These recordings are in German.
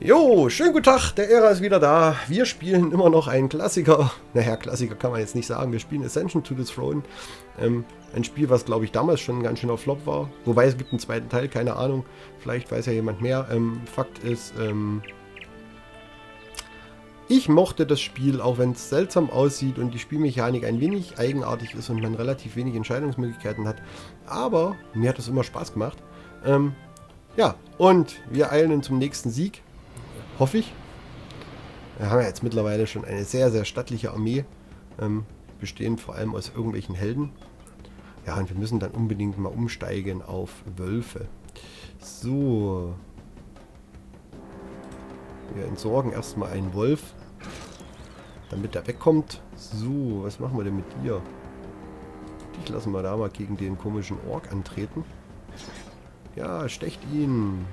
Jo, schönen guten Tag, der Ära ist wieder da. Wir spielen immer noch einen Klassiker. Naja, Klassiker kann man jetzt nicht sagen. Wir spielen Ascension to the Throne. Ein Spiel, was glaube ich damals schon ein ganz schöner Flop war. Wobei es gibt einen zweiten Teil, keine Ahnung. Vielleicht weiß ja jemand mehr. Fakt ist, ich mochte das Spiel, auch wenn es seltsam aussieht und die Spielmechanik ein wenig eigenartig ist und man relativ wenig Entscheidungsmöglichkeiten hat. Aber mir hat es immer Spaß gemacht. Ja, und wir eilen zum nächsten Sieg. Hoffe ich. Wir haben ja jetzt mittlerweile schon eine sehr, sehr stattliche Armee. Bestehend vor allem aus irgendwelchen Helden. Ja, und wir müssen dann unbedingt mal umsteigen auf Wölfe. So. Wir entsorgen erstmal einen Wolf. Damit er wegkommt. So, was machen wir denn mit dir? Dich lassen wir da mal gegen den komischen Ork antreten. Ja, stecht ihn.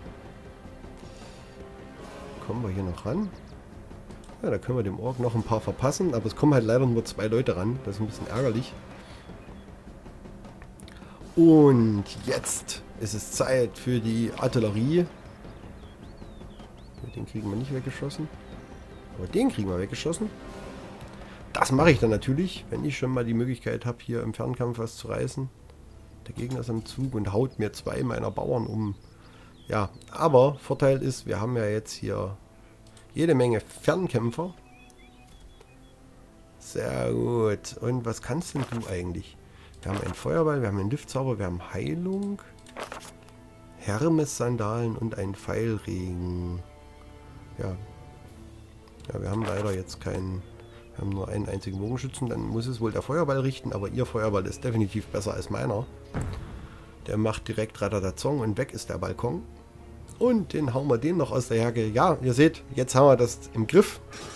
Kommen wir hier noch ran? Ja, da können wir dem Ork noch ein paar verpassen, aber es kommen halt leider nur 2 Leute ran. Das ist ein bisschen ärgerlich. Und jetzt ist es Zeit für die Artillerie. Den kriegen wir nicht weggeschossen. Aber den kriegen wir weggeschossen. Das mache ich dann natürlich, wenn ich schon mal die Möglichkeit habe, hier im Fernkampf was zu reißen. Der Gegner ist am Zug und haut mir 2 meiner Bauern um. Ja, aber Vorteil ist, wir haben ja jetzt hier jede Menge Fernkämpfer. Sehr gut. Und was kannst denn du eigentlich? Wir haben einen Feuerball, wir haben einen Liftzauber, wir haben Heilung, Hermes-Sandalen und einen Pfeilregen. Ja. Ja, wir haben leider jetzt keinen... Wir haben nur einen einzigen Bogenschützen, dann muss es wohl der Feuerball richten, aber ihr Feuerball ist definitiv besser als meiner. Der macht direkt Radadatong und weg ist der Balkon. Und den hauen wir den noch aus der Jacke. Ja, ihr seht, jetzt haben wir das im Griff.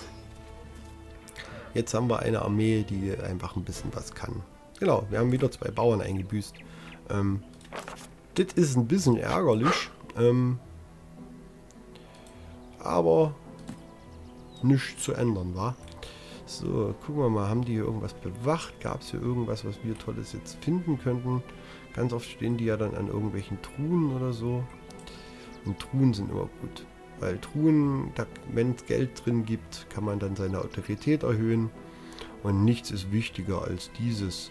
Jetzt haben wir eine Armee, die einfach ein bisschen was kann. Genau, wir haben wieder 2 Bauern eingebüßt. Das ist ein bisschen ärgerlich. Aber nichts zu ändern, wa? So, gucken wir mal, haben die hier irgendwas bewacht? Gab es hier irgendwas, was wir Tolles jetzt finden könnten? Ganz oft stehen die ja dann an irgendwelchen Truhen oder so. Und Truhen sind immer gut. Weil Truhen, wenn es Geld drin gibt, kann man dann seine Autorität erhöhen. Und nichts ist wichtiger als dieses.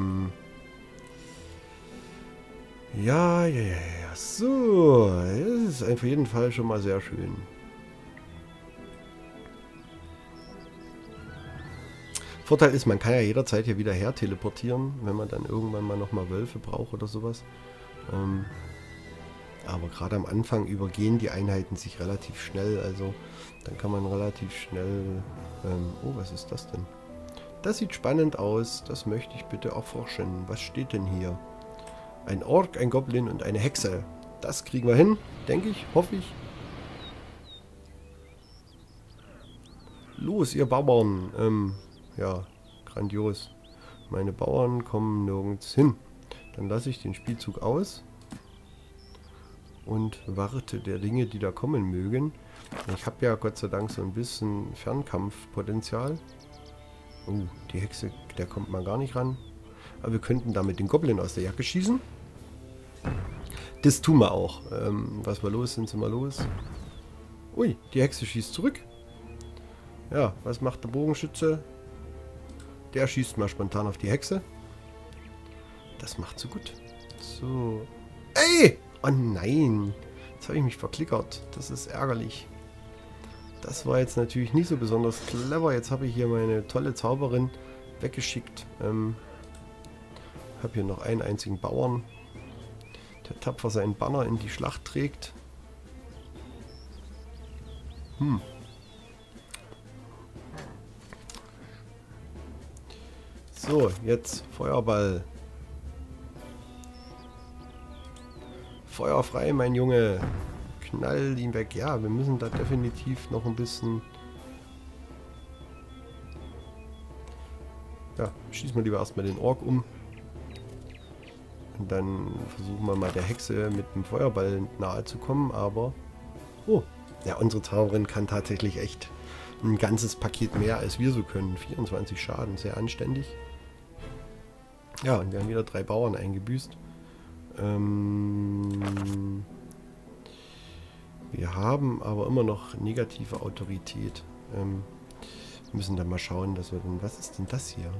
Ja. So, das ist auf jeden Fall schon mal sehr schön. Vorteil ist, man kann ja jederzeit hier wieder her teleportieren, wenn man dann irgendwann mal nochmal Wölfe braucht oder sowas. Aber gerade am Anfang übergehen die Einheiten sich relativ schnell, also dann kann man relativ schnell... oh, was ist das denn? Das sieht spannend aus, das möchte ich bitte erforschen. Was steht denn hier? Ein Ork, ein Goblin und eine Hexe. Das kriegen wir hin, denke ich, hoffe ich. Los, ihr Bauern! Ja, grandios. Meine Bauern kommen nirgends hin. Dann lasse ich den Spielzug aus und warte der Dinge, die da kommen mögen. Ich habe ja Gott sei Dank so ein bisschen Fernkampfpotenzial. Oh, die Hexe, der kommt mal gar nicht ran. Aber wir könnten damit den Goblin aus der Jacke schießen. Das tun wir auch. Was wir los sind wir los. Ui, die Hexe schießt zurück. Ja, was macht der Bogenschütze? Der schießt mal spontan auf die Hexe. Das macht so gut. So. Ey! Oh nein! Jetzt habe ich mich verklickert. Das ist ärgerlich. Das war jetzt natürlich nicht so besonders clever. Jetzt habe ich hier meine tolle Zauberin weggeschickt. Habe hier noch einen einzigen Bauern, der tapfer seinen Banner in die Schlacht trägt. So, jetzt Feuerball. Feuer frei, mein Junge. Knall ihn weg. Ja, wir müssen da definitiv noch ein bisschen... Ja, schießen wir lieber erstmal den Ork um. Und dann versuchen wir mal der Hexe mit dem Feuerball nahe zu kommen, aber... Oh, ja, unsere Zauberin kann tatsächlich echt ein ganzes Paket mehr, als wir so können. 24 Schaden, sehr anständig. Ja, und wir haben wieder 3 Bauern eingebüßt. Wir Wir haben aber immer noch negative Autorität. Müssen dann mal schauen, dass wir dann... Was ist denn das hier?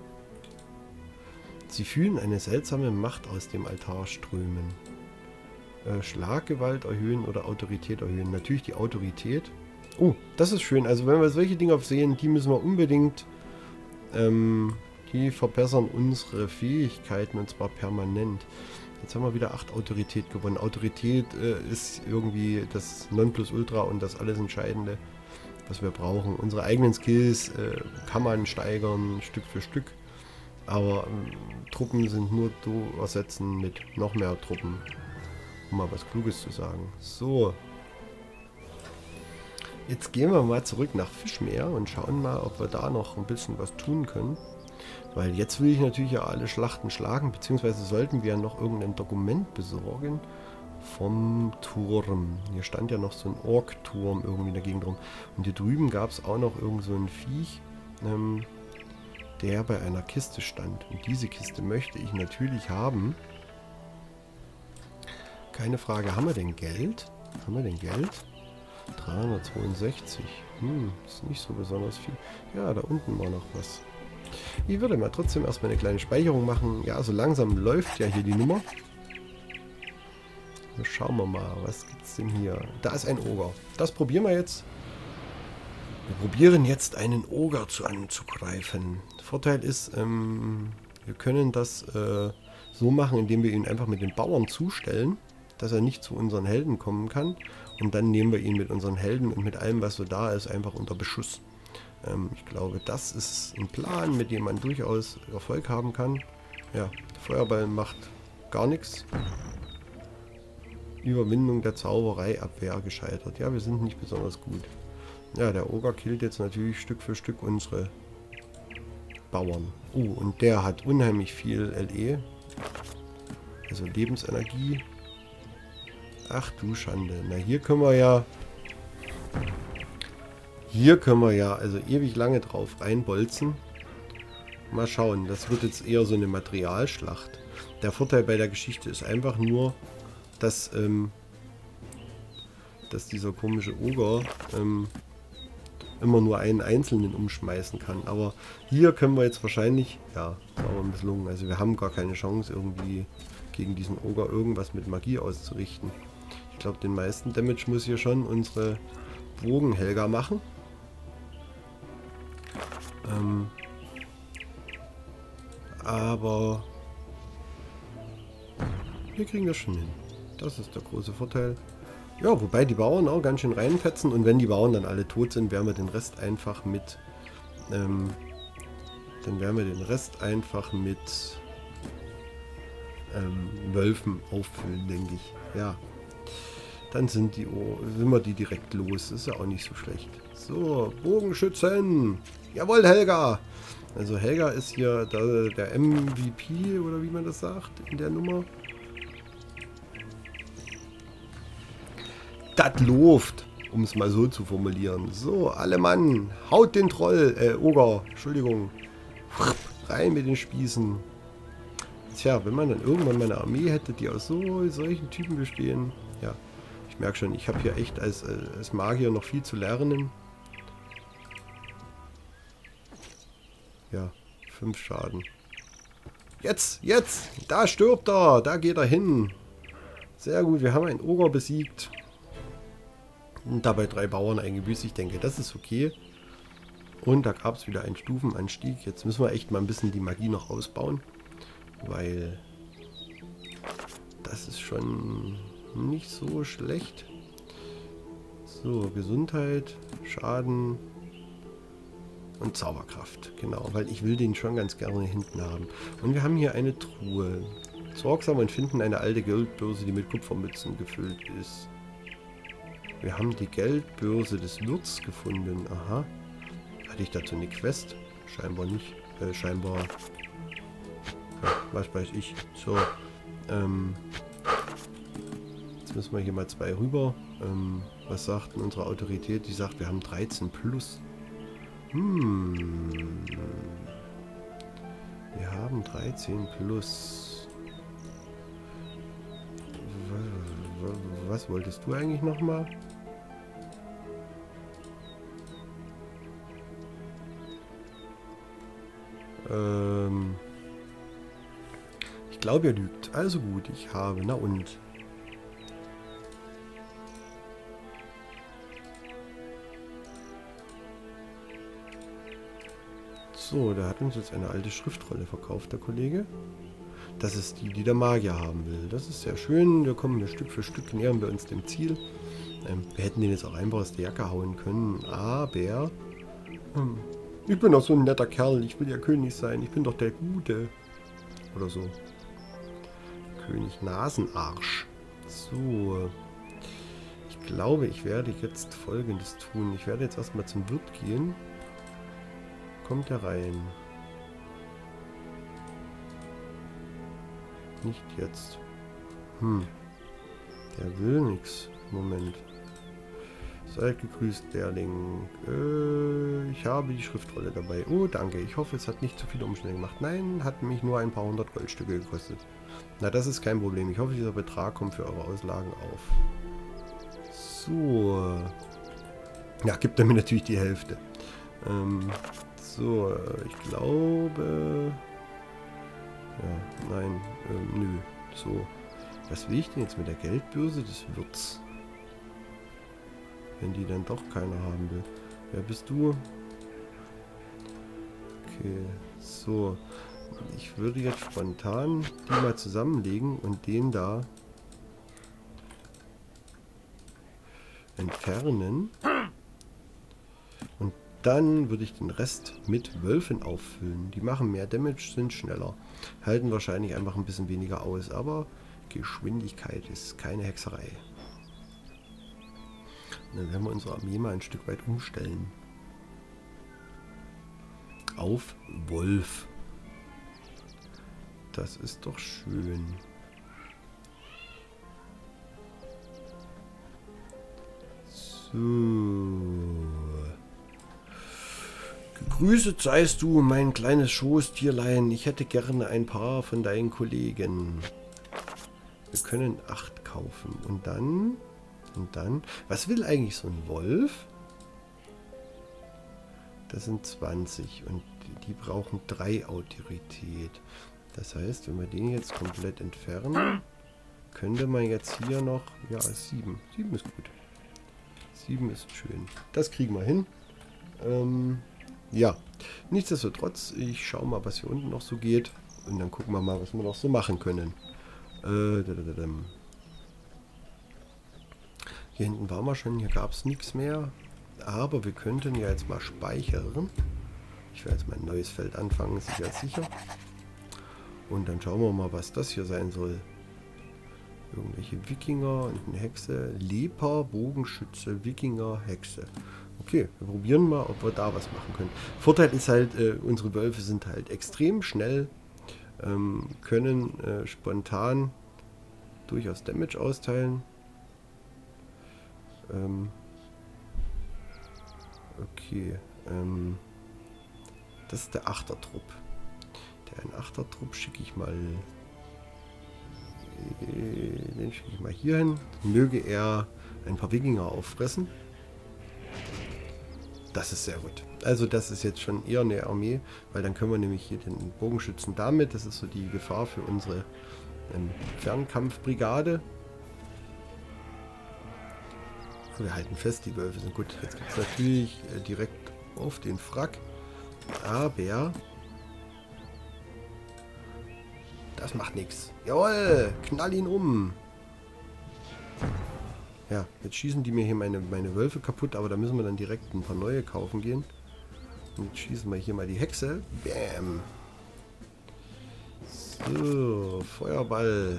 Sie fühlen eine seltsame Macht aus dem Altar strömen. Schlaggewalt erhöhen oder Autorität erhöhen. Natürlich die Autorität. Oh, das ist schön. Also wenn wir solche Dinge sehen, die müssen wir unbedingt... die verbessern unsere Fähigkeiten und zwar permanent. Jetzt haben wir wieder 8 Autorität gewonnen. Autorität ist irgendwie das Nonplusultra und das alles Entscheidende, was wir brauchen. Unsere eigenen Skills kann man steigern, Stück für Stück. Aber Truppen sind nur zu ersetzen mit noch mehr Truppen. Um mal was Kluges zu sagen. So. Jetzt gehen wir mal zurück nach Fischmeer und schauen mal, ob wir da noch ein bisschen was tun können. Weil jetzt will ich natürlich ja alle Schlachten schlagen, beziehungsweise sollten wir ja noch irgendein Dokument besorgen vom Turm. Hier stand ja noch so ein Ork-Turm irgendwie in der Gegend rum. Und hier drüben gab es auch noch irgend so ein Viech, der bei einer Kiste stand. Und diese Kiste möchte ich natürlich haben. Keine Frage, haben wir denn Geld? Haben wir denn Geld? 362. Ist nicht so besonders viel. Ja, da unten war noch was. Ich würde mal trotzdem erstmal eine kleine Speicherung machen. Ja, so langsam läuft ja hier die Nummer. Schauen wir mal, was gibt's denn hier? Da ist ein Oger. Das probieren wir jetzt. Wir probieren jetzt einen Oger anzugreifen. Der Vorteil ist, wir können das so machen, indem wir ihn einfach mit den Bauern zustellen, dass er nicht zu unseren Helden kommen kann. Und dann nehmen wir ihn mit unseren Helden und mit allem, was so da ist, einfach unter Beschuss. Ich glaube, das ist ein Plan, mit dem man durchaus Erfolg haben kann. Ja, der Feuerball macht gar nichts. Überwindung der Zaubereiabwehr gescheitert. Ja, wir sind nicht besonders gut. Ja, der Oger killt jetzt natürlich Stück für Stück unsere Bauern. Und der hat unheimlich viel LE. Also Lebensenergie. Ach du Schande. Na, hier können wir ja... also ewig lange drauf reinbolzen. Mal schauen, das wird jetzt eher so eine Materialschlacht. Der Vorteil bei der Geschichte ist einfach nur, dass dieser komische Oger immer nur einen einzelnen umschmeißen kann. Aber hier können wir jetzt wahrscheinlich, ja, sauber misslungen. Also wir haben gar keine Chance irgendwie gegen diesen Oger irgendwas mit Magie auszurichten. Ich glaube, den meisten Damage muss hier schon unsere Bogenhelga machen. Aber wir kriegen das schon hin. Das ist der große Vorteil. Ja, wobei die Bauern auch ganz schön reinfetzen. Und wenn die Bauern dann alle tot sind, werden wir den Rest einfach mit Wölfen auffüllen, denke ich. Ja. Dann sind wir die direkt los. Ist ja auch nicht so schlecht. So, Bogenschützen. Jawohl, Helga. Also Helga ist hier der MVP oder wie man das sagt in der Nummer. Das läuft, um es mal so zu formulieren. So, alle Mann, haut den Troll, Oger, Entschuldigung. Rein mit den Spießen. Tja, wenn man dann irgendwann mal eine Armee hätte, die aus solchen Typen bestehen. Ja, ich merke schon, ich habe hier echt als Magier noch viel zu lernen. Ja, 5 Schaden. Jetzt, da stirbt er, da geht er hin. Sehr gut, wir haben einen Oger besiegt. Und dabei 3 Bauern eingebüßt. Ich denke, das ist okay. Und da gab es wieder einen Stufenanstieg. Jetzt müssen wir echt mal ein bisschen die Magie noch ausbauen. Weil das ist schon nicht so schlecht. So, Gesundheit, Schaden und Zauberkraft. Genau, weil ich will den schon ganz gerne hinten haben. Und wir haben hier eine Truhe. Sorgsam und finden eine alte Geldbörse, die mit Kupfermützen gefüllt ist. Wir haben die Geldbörse des Wirts gefunden. Aha. Hatte ich dazu eine Quest? Scheinbar nicht. Scheinbar... Ja, was weiß ich. So. Jetzt müssen wir hier mal 2 rüber. Was sagt denn unsere Autorität? Die sagt, wir haben 13 plus. Wir haben 13 plus. Was wolltest du eigentlich nochmal? Ich glaube, er lügt. Also gut, ich habe. Na und? So, der hat uns jetzt eine alte Schriftrolle verkauft, der Kollege. Das ist die, die der Magier haben will. Das ist sehr schön. Wir kommen Stück für Stück, nähern wir uns dem Ziel. Wir hätten den jetzt auch einfach aus der Jacke hauen können. Aber ich bin doch so ein netter Kerl. Ich will ja König sein. Ich bin doch der Gute. Oder so. König Nasenarsch. So. Ich glaube, ich werde jetzt Folgendes tun. Ich werde jetzt erstmal zum Wirt gehen. Kommt er rein? Nicht jetzt. Der will nichts. Moment. Seid gegrüßt, Lehrling. Ich habe die Schriftrolle dabei. Oh, danke. Ich hoffe, es hat nicht zu viele Umstände gemacht. Nein, hat mich nur ein paar hundert Goldstücke gekostet. Na, das ist kein Problem. Ich hoffe, dieser Betrag kommt für eure Auslagen auf. So. Ja, gibt er mir natürlich die Hälfte. So, ich glaube... Ja, nein, nö. So. Was will ich denn jetzt mit der Geldbörse des Wirts? Wenn die dann doch keiner haben will. Wer bist du? Okay, so. Ich würde jetzt spontan die mal zusammenlegen und den da entfernen. Und dann würde ich den Rest mit Wölfen auffüllen. Die machen mehr Damage, sind schneller. Halten wahrscheinlich einfach ein bisschen weniger aus, aber Geschwindigkeit ist keine Hexerei. Und dann werden wir unsere Armee mal ein Stück weit umstellen. Auf Wolf. Das ist doch schön. So. Gegrüßet seist du, mein kleines Schoßtierlein. Ich hätte gerne ein paar von deinen Kollegen. Wir können 8 kaufen. Und dann... Was will eigentlich so ein Wolf? Das sind 20. Und die brauchen 3 Autorität. Das heißt, wenn wir den jetzt komplett entfernen, könnte man jetzt hier noch... Ja, 7. 7 ist gut. 7 ist schön. Das kriegen wir hin. Ja, nichtsdestotrotz, ich schaue mal, was hier unten noch so geht. Und dann gucken wir mal, was wir noch so machen können. Hier hinten waren wir schon, hier gab es nichts mehr. Aber wir könnten ja jetzt mal speichern. Ich werde jetzt mal ein neues Feld anfangen, sicher. Und dann schauen wir mal, was das hier sein soll. Irgendwelche Wikinger und eine Hexe. Leper, Bogenschütze, Wikinger, Hexe. Okay, wir probieren mal, ob wir da was machen können. Vorteil ist halt, unsere Wölfe sind halt extrem schnell. Können spontan durchaus Damage austeilen. Okay. Das ist der Achtertrupp. Den Achtertrupp schicke ich mal... Den schicke ich mal hier hin. Möge er ein paar Wikinger auffressen. Das ist sehr gut. Also das ist jetzt schon eher eine Armee, weil dann können wir nämlich hier den Bogenschützen damit. Das ist so die Gefahr für unsere Fernkampfbrigade. Wir halten fest, die Wölfe sind gut. Jetzt gibt es natürlich direkt auf den Frack. Aber das macht nichts. Jawohl, knall ihn um. Ja, jetzt schießen die mir hier meine Wölfe kaputt, aber da müssen wir dann direkt ein paar neue kaufen gehen. Und jetzt schießen wir hier mal die Hexe. Bam. So, Feuerball.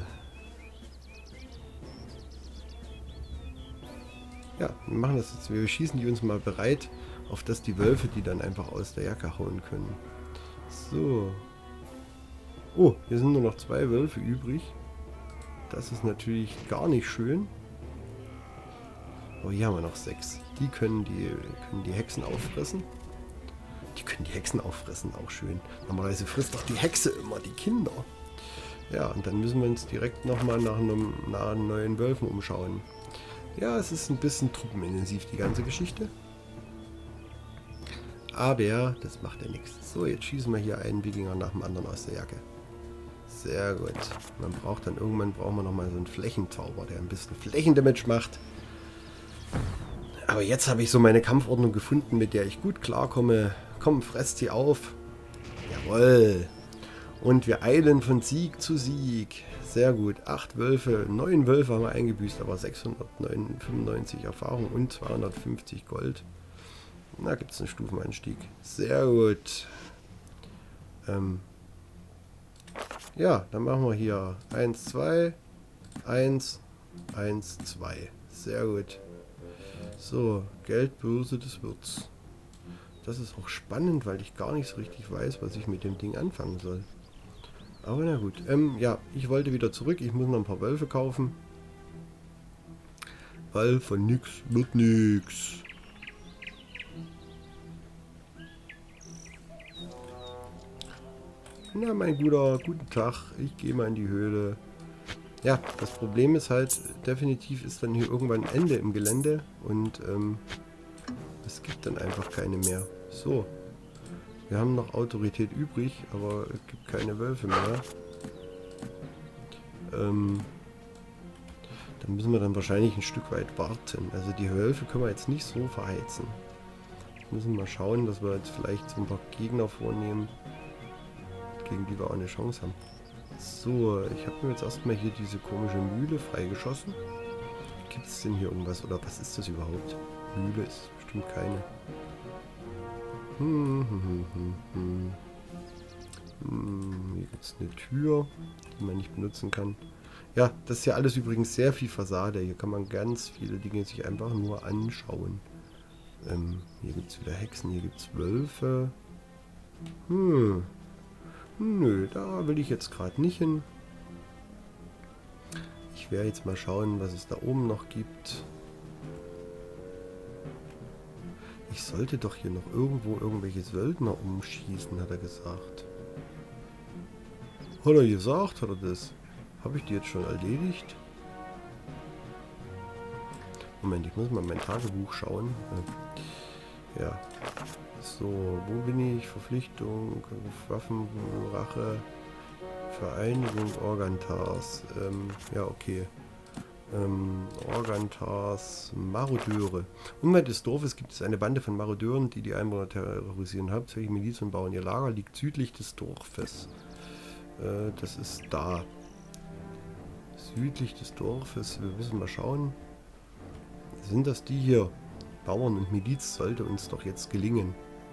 Ja, wir machen das jetzt. Wir schießen die uns mal bereit, auf dass die Wölfe die dann einfach aus der Jacke hauen können. So. Oh, hier sind nur noch 2 Wölfe übrig. Das ist natürlich gar nicht schön. Aber hier haben wir noch 6. Die können die Hexen auffressen. Die können die Hexen auffressen, auch schön. Normalerweise frisst doch die Hexe immer die Kinder. Ja, und dann müssen wir uns direkt nochmal nach neuen Wölfen umschauen. Ja, es ist ein bisschen truppenintensiv, die ganze Geschichte. Aber das macht ja nichts. So, jetzt schießen wir hier einen Wikinger nach dem anderen aus der Jacke. Sehr gut. Man braucht dann irgendwann brauchen wir nochmal so einen Flächenzauber, der ein bisschen Flächendamage macht. Aber jetzt habe ich so meine Kampfordnung gefunden, mit der ich gut klarkomme. Komm, fresst sie auf. Jawohl. Und wir eilen von Sieg zu Sieg. Sehr gut. 8 Wölfe, 9 Wölfe haben wir eingebüßt, aber 695 Erfahrung und 250 Gold. Da gibt es einen Stufenanstieg. Sehr gut. Ja, dann machen wir hier 1, 2, 1, 1, 2. Sehr gut. So, Geldbörse des Wirts. Das ist auch spannend, weil ich gar nicht so richtig weiß, was ich mit dem Ding anfangen soll. Aber na gut. Ja, ich wollte wieder zurück. Ich muss noch ein paar Wölfe kaufen. Weil von nix wird nix. Na, mein Guter, guten Tag. Ich gehe mal in die Höhle. Ja, das Problem ist halt, definitiv ist dann hier irgendwann ein Ende im Gelände. Und es gibt dann einfach keine mehr. So. Wir haben noch Autorität übrig, aber es gibt keine Wölfe mehr. Da müssen wir dann wahrscheinlich ein Stück weit warten. Also die Wölfe können wir jetzt nicht so verheizen. Müssen mal schauen, dass wir jetzt vielleicht so ein paar Gegner vornehmen, gegen die wir auch eine Chance haben. So, ich habe mir jetzt erstmal hier diese komische Mühle freigeschossen. Gibt es denn hier irgendwas? Oder was ist das überhaupt? Mühle ist bestimmt keine. Hier gibt es eine Tür, die man nicht benutzen kann. Ja, das ist ja alles übrigens sehr viel Fassade. Hier kann man ganz viele Dinge sich einfach nur anschauen. Hier gibt es wieder Hexen, hier gibt es Wölfe. Nö, da will ich jetzt gerade nicht hin. Ich werde jetzt mal schauen, was es da oben noch gibt. Ich sollte doch hier noch irgendwo irgendwelche Söldner umschießen, hat er gesagt. Hat er gesagt, hat er das? Habe ich die jetzt schon erledigt? Moment, ich muss mal in mein Tagebuch schauen. Ja. So, wo bin ich? Verpflichtung, Waffenrache, Vereinigung Organtars. Ja, okay. Organtars, Marodeure. Unweit des Dorfes gibt es eine Bande von Marodeuren, die die Einwohner terrorisieren. Hauptsächlich Milizen bauen. Ihr Lager liegt südlich des Dorfes. Das ist da. Südlich des Dorfes. Wir müssen mal schauen. Sind das die hier? Bauern und Miliz sollte uns doch jetzt gelingen.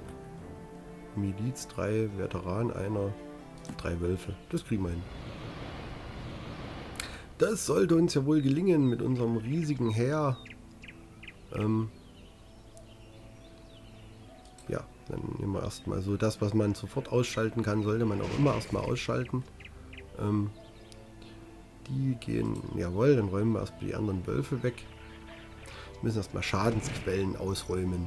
Miliz 3, Veteran 1, 3 Wölfe. Das kriegen wir hin. Das sollte uns ja wohl gelingen mit unserem riesigen Heer. Ja, dann nehmen wir erstmal so das, was man sofort ausschalten kann, sollte man auch immer erstmal ausschalten. Die gehen, jawohl, dann räumen wir erstmal die anderen Wölfe weg. Wir müssen erstmal Schadensquellen ausräumen.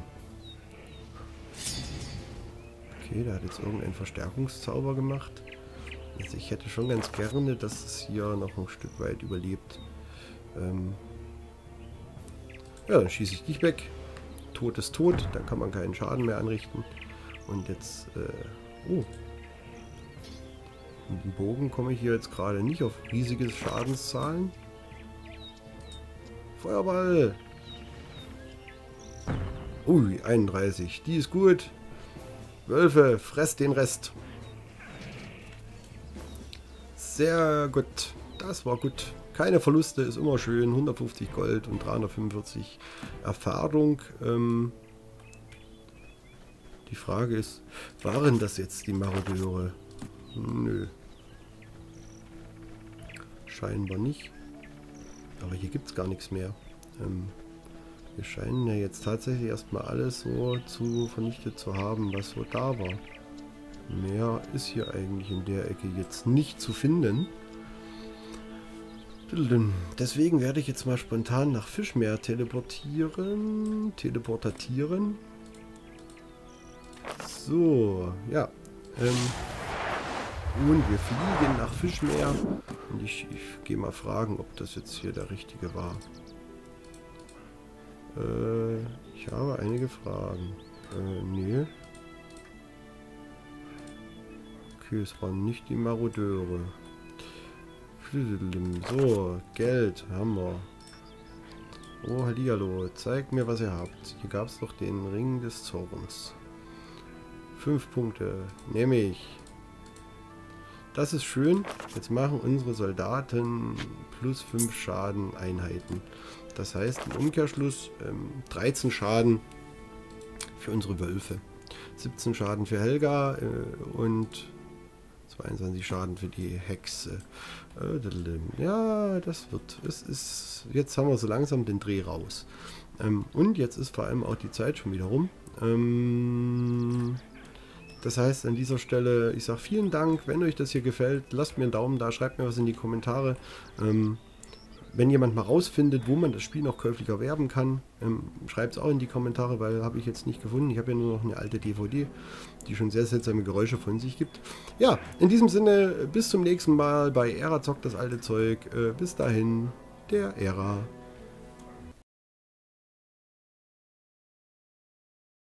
Okay, da hat jetzt irgendein Verstärkungszauber gemacht. Also ich hätte schon ganz gerne, dass es hier noch ein Stück weit überlebt. Ja, dann schieße ich dich weg. Tod ist tot, dann kann man keinen Schaden mehr anrichten. Und jetzt, oh. Mit dem Bogen komme ich hier jetzt gerade nicht auf riesige Schadenszahlen. Feuerball! Ui, 31. Die ist gut. Wölfe, fresst den Rest. Sehr gut. Das war gut. Keine Verluste, ist immer schön. 150 Gold und 345 Erfahrung. Die Frage ist, waren das jetzt die Marodeure? Nö. Scheinbar nicht. Aber hier gibt es gar nichts mehr. Wir scheinen ja jetzt tatsächlich erstmal alles so vernichtet zu haben, was so da war. Mehr ist hier eigentlich in der Ecke jetzt nicht zu finden. Deswegen werde ich jetzt mal spontan nach Fischmeer teleportieren. So, ja. Und wir fliegen nach Fischmeer. Und ich gehe mal fragen, ob das jetzt hier der richtige war. Ich habe einige Fragen. Nee. Okay, es waren nicht die Marodeure. So, Geld haben wir. Oh, hallihallo. Zeigt mir, was ihr habt. Hier gab es doch den Ring des Zorns. 5 Punkte. Nehme ich. Das ist schön. Jetzt machen unsere Soldaten plus 5 Schaden Einheiten. Das heißt im Umkehrschluss 13 Schaden für unsere Wölfe. 17 Schaden für Helga und 22 Schaden für die Hexe. Ja, das wird. Jetzt haben wir so langsam den Dreh raus. Und jetzt ist vor allem auch die Zeit schon wieder rum. Das heißt an dieser Stelle, ich sage vielen Dank, wenn euch das hier gefällt, lasst mir einen Daumen da, schreibt mir was in die Kommentare. Wenn jemand mal rausfindet, wo man das Spiel noch käuflich erwerben kann, schreibt es auch in die Kommentare, weil habe ich jetzt nicht gefunden. Ich habe ja nur noch eine alte DVD, die schon sehr seltsame Geräusche von sich gibt. Ja, in diesem Sinne, bis zum nächsten Mal bei Ära zockt das alte Zeug. Bis dahin, der Ära.